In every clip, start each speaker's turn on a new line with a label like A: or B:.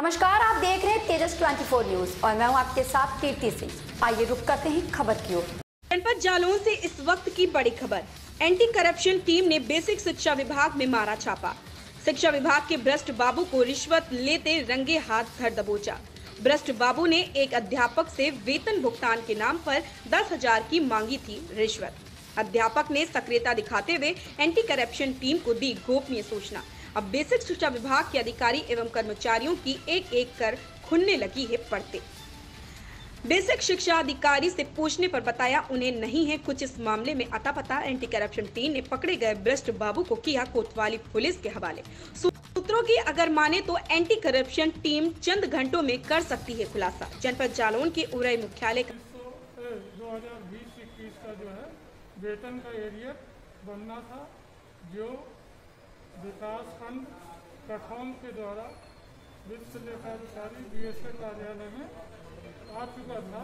A: नमस्कार, आप देख रहे हैं तेजस 24 न्यूज और मैं हूं आपके साथ कीर्ति सिंह। आइए रुक करते हैं खबर की ओर।
B: जनपद जालौन से इस वक्त की बड़ी खबर। एंटी करप्शन टीम ने बेसिक शिक्षा विभाग में मारा छापा। शिक्षा विभाग के भ्रष्ट बाबू को रिश्वत लेते रंगे हाथ धर दबोचा। भ्रष्ट बाबू ने एक अध्यापक से वेतन भुगतान के नाम पर 10,000 की मांगी थी रिश्वत। अध्यापक ने सक्रियता दिखाते हुए एंटी करप्शन टीम को दी गोपनीय सूचना। अब बेसिक शिक्षा विभाग के अधिकारी एवं कर्मचारियों की एक एक कर खुलने लगी है पड़ते। बेसिक शिक्षा अधिकारी से पूछने पर बताया उन्हें नहीं है कुछ इस मामले में अता पता। एंटी करप्शन टीम ने पकड़े गए भ्रष्ट बाबू को किया कोतवाली पुलिस के हवाले। सूत्रों की अगर माने तो एंटी करप्शन टीम चंद घंटों में कर सकती है खुलासा। जनपद जालौन के उरई मुख्यालय
C: 2020-21 का जो है वेतन का एरियर बनना था, जो विकास खंड कठौन के द्वारा वित्त लेखाधिकारी बीएसए कार्यालय में आ चुका था,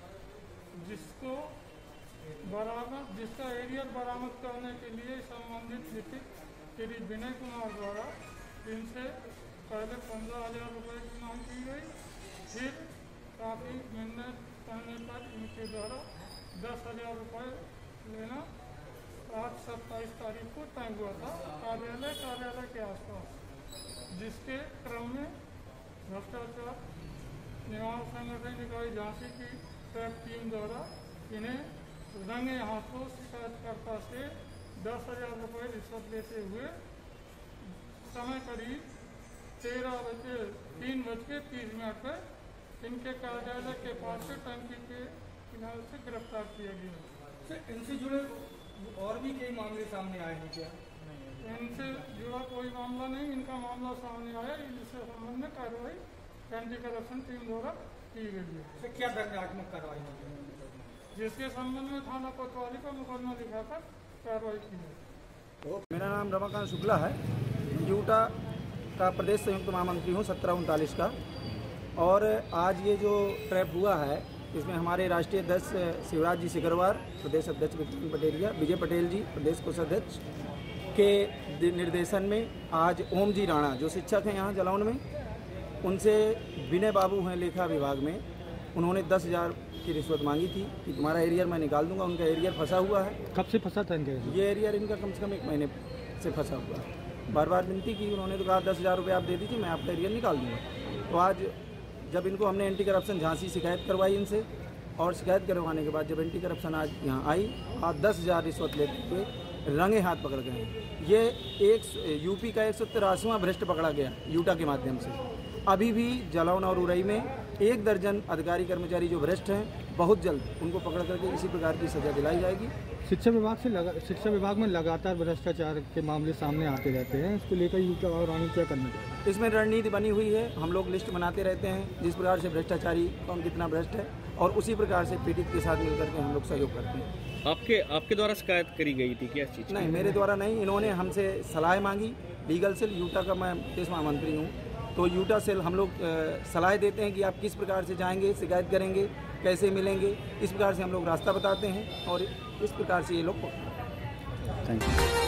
C: जिसका एरियर बरामद करने के लिए संबंधित लिखित श्री विनय कुमार द्वारा इनसे पहले 15,000 रुपये की मांग की गई। फिर काफ़ी मेहनत करने पर इनके द्वारा 10,000 रुपये लेना आज 27 तारीख को तय हुआ था कार्यालय के आसपास, जिसके क्रम में भ्रष्टाचार निवारण संगठन इकाई झांसी की ट्रैप टीम द्वारा इन्हें रंगे हाथों शिकायतकर्ता से 10,000 रुपये रिश्वत लेते हुए समय करीब 3:30 पर इनके कार्यालय के पास से टंकी के किनारे से गिरफ्तार किया गया।
D: इनसे जुड़े और भी कई मामले सामने आए हैं क्या?
C: इनसे जुड़ा कोई मामला नहीं, इनका मामला सामने आया, इससे संबंध में कार्रवाई एंटी करप्शन टीम द्वारा की गई है।
D: क्या दंडात्मक कार्रवाई होगी?
C: जिसके संबंध में थाना कोतवाली का मुकदमा दिखाकर कार्रवाई की है।
E: मेरा नाम रमाकांत शुक्ला है, यूटा का प्रदेश संयुक्त महामंत्री हूँ 1739 का। और आज ये जो ट्रैप हुआ है, इसमें हमारे राष्ट्रीय अध्यक्ष शिवराज जी सिकरवार, प्रदेश अध्यक्ष विजय पटेल जी, प्रदेश कोषाध्यक्ष के निर्देशन में आज ओम जी राणा जो शिक्षक हैं यहाँ जालौन में, उनसे विनय बाबू हैं लेखा विभाग में, उन्होंने 10,000 की रिश्वत मांगी थी कि तुम्हारा एरियर मैं निकाल दूंगा। उनका एरियर फंसा हुआ है।
F: कब से फंसा था इनका?
E: ये एरियर इनका कम से कम 1 महीने से फंसा हुआ है। बार बार विनती की, उन्होंने तो कहा 10,000 रुपये आप दे दीजिए, मैं आपका एरियर निकाल दूँगा। तो आज जब इनको हमने एंटी करप्शन झांसी शिकायत करवाई इनसे, और शिकायत करवाने के बाद जब एंटी करप्शन आज यहाँ आई, आज 10,000 रिश्वत लेते हुए रंगे हाथ पकड़ गए हैं। ये एक यूपी का 183वां भ्रष्ट पकड़ा गया यूटा के माध्यम से। अभी भी जालौन और उरई में 1 दर्जन अधिकारी कर्मचारी जो भ्रष्ट हैं, बहुत जल्द उनको पकड़ करके इसी प्रकार की सजा दिलाई जाएगी।
F: शिक्षा विभाग में लगातार भ्रष्टाचार के मामले सामने आते रहते हैं, इसको लेकर यूटा और आगे क्या करना चाहिए?
E: इसमें रणनीति बनी हुई है, हम लोग लिस्ट बनाते रहते हैं जिस प्रकार से भ्रष्टाचारी कौन कितना भ्रष्ट है, और उसी प्रकार से पीड़ित के साथ मिलकर के हम लोग सहयोग करते हैं।
G: आपके द्वारा शिकायत करी गई थी क्या चीज़?
E: नहीं, मेरे द्वारा नहीं, इन्होंने हमसे सलाह मांगी। लीगल सेल यूटा का मैं प्रदेश महामंत्री हूँ, तो यूटा सेल हम लोग सलाह देते हैं कि आप किस प्रकार से जाएंगे, शिकायत करेंगे, कैसे मिलेंगे, इस प्रकार से हम लोग रास्ता बताते हैं और इस प्रकार से ये लोग। Thank you.